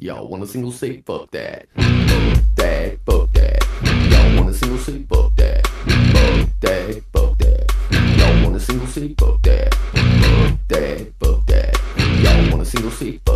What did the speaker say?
Y'all want a single say fuck that. Fuck that, fuck that. Y'all want a single say fuck that. Fuck that, fuck that. Y'all want a single say fuck that. Fuck that, fuck that. Y'all want a single say fuck that.